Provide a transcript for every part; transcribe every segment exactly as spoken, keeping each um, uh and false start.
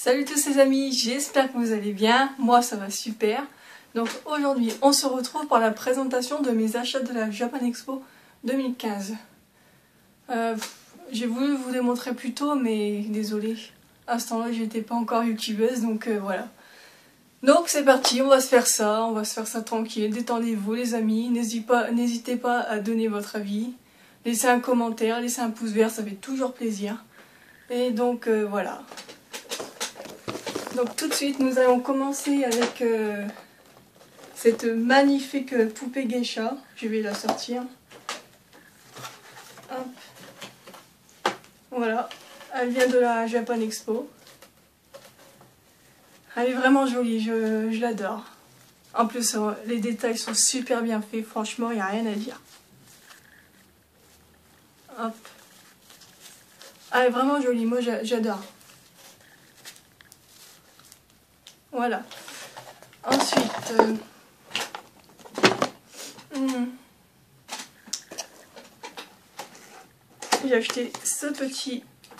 Salut tous les amis, j'espère que vous allez bien, moi ça va super. Donc aujourd'hui on se retrouve pour la présentation de mes achats de la Japan Expo deux mille quinze. Euh, J'ai voulu vous les montrer plus tôt mais désolé, à ce temps-là j'étais pas encore youtubeuse donc euh, voilà. Donc c'est parti, on va se faire ça, on va se faire ça tranquille, détendez-vous les amis, n'hésitez pas, n'hésitez pas à donner votre avis, laissez un commentaire, laissez un pouce vert, ça fait toujours plaisir. Et donc euh, voilà. Donc tout de suite nous allons commencer avec euh, cette magnifique poupée geisha. Je vais la sortir. Hop. Voilà, elle vient de la Japan Expo. Elle est vraiment jolie, je, je l'adore. En plus les détails sont super bien faits, franchement il n'y a rien à dire. Hop. Elle est vraiment jolie, moi j'adore. Voilà. Ensuite, euh, hmm, j'ai acheté ce petit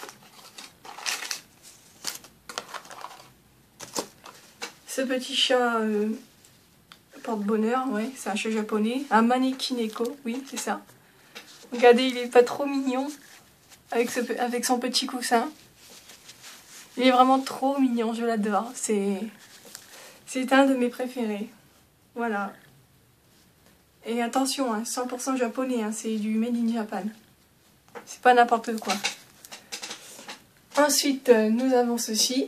ce petit chat euh, porte-bonheur, ouais, c'est un chat japonais, un Manekineko, oui, c'est ça. Regardez, il est pas trop mignon avec, ce, avec son petit coussin. Il est vraiment trop mignon, je l'adore. C'est c'est un de mes préférés. Voilà. Et attention, hein, cent pour cent japonais, hein, c'est du made in Japan. C'est pas n'importe quoi. Ensuite, nous avons ceci.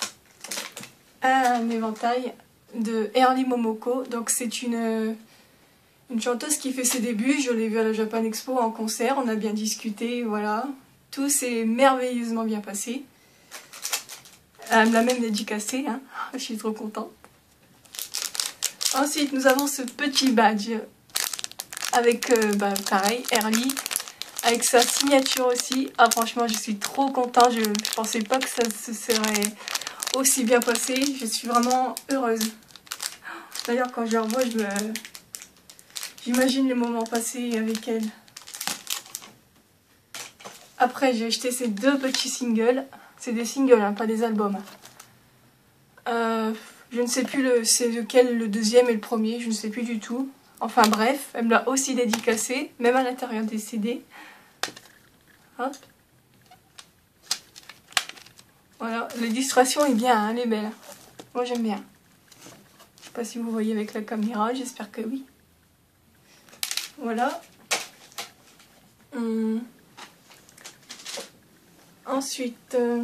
Un éventail de Early Momoko. Donc c'est une, une chanteuse qui fait ses débuts. Je l'ai vue à la Japan Expo en concert. On a bien discuté, voilà. Tout s'est merveilleusement bien passé. Elle me l'a même dédicacé, hein. Je suis trop contente. Ensuite, nous avons ce petit badge avec, euh, bah, pareil, Early, avec sa signature aussi. Ah, franchement, je suis trop contente. Je ne pensais pas que ça se serait aussi bien passé. Je suis vraiment heureuse. D'ailleurs, quand je la revois, je me... j'imagine les moments passés avec elle. Après, j'ai acheté ces deux petits singles. C'est des singles, hein, pas des albums. Euh, je ne sais plus le, c'est lequel, le deuxième et le premier, je ne sais plus du tout. Enfin bref, elle me l'a aussi dédicacé, même à l'intérieur des C D. Hop. Voilà, l'illustration est bien, hein, elle est belle. Moi j'aime bien. Je sais pas si vous voyez avec la caméra, j'espère que oui. Voilà. Hum. Ensuite, euh,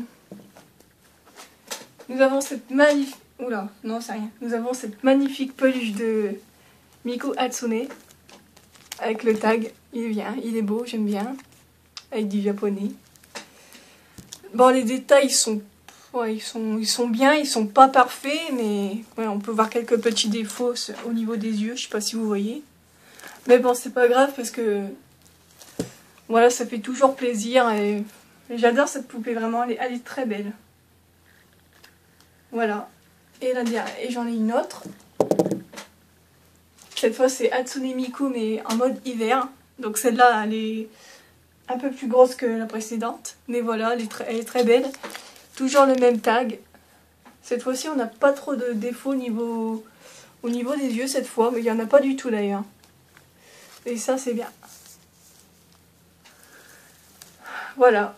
nous avons cette magnifique... Oula, non c'est rien. Nous avons cette magnifique peluche de Miku Hatsune. Avec le tag, il est bien, il est beau, j'aime bien. Avec du japonais. Bon, les détails sont, ouais, ils sont, ils sont bien, ils sont pas parfaits, mais ouais, on peut voir quelques petits défauts au niveau des yeux, je sais pas si vous voyez. Mais bon, c'est pas grave parce que voilà, ça fait toujours plaisir et j'adore cette poupée, vraiment, elle est, elle est très belle. Voilà. Et là, et j'en ai une autre. Cette fois, c'est Hatsune Miku, mais en mode hiver. Donc celle-là, elle est un peu plus grosse que la précédente. Mais voilà, elle est très, elle est très belle. Toujours le même tag. Cette fois-ci, on n'a pas trop de défauts au niveau, au niveau des yeux cette fois. Mais il n'y en a pas du tout d'ailleurs. Et ça, c'est bien. Voilà.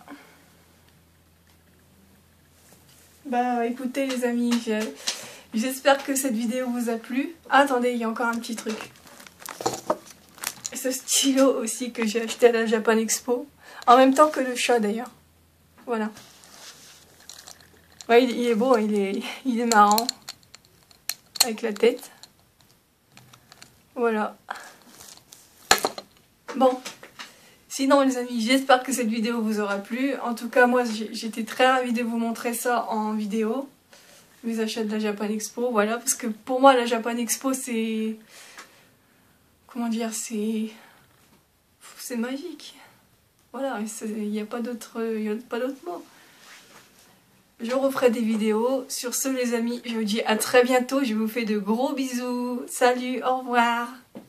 Bah écoutez les amis, j'espère que cette vidéo vous a plu. Ah, attendez, il y a encore un petit truc. Ce stylo aussi que j'ai acheté à la Japan Expo. En même temps que le chat d'ailleurs. Voilà. Ouais, il, il est beau, il est, il est marrant. Avec la tête. Voilà. Bon. Sinon les amis, j'espère que cette vidéo vous aura plu. En tout cas, moi j'étais très ravie de vous montrer ça en vidéo. Mes achats de la Japan Expo, voilà. Parce que pour moi, la Japan Expo, c'est... Comment dire, c'est... C'est magique. Voilà, il n'y a pas d'autre mot. Je referai des vidéos. Sur ce les amis, je vous dis à très bientôt. Je vous fais de gros bisous. Salut, au revoir.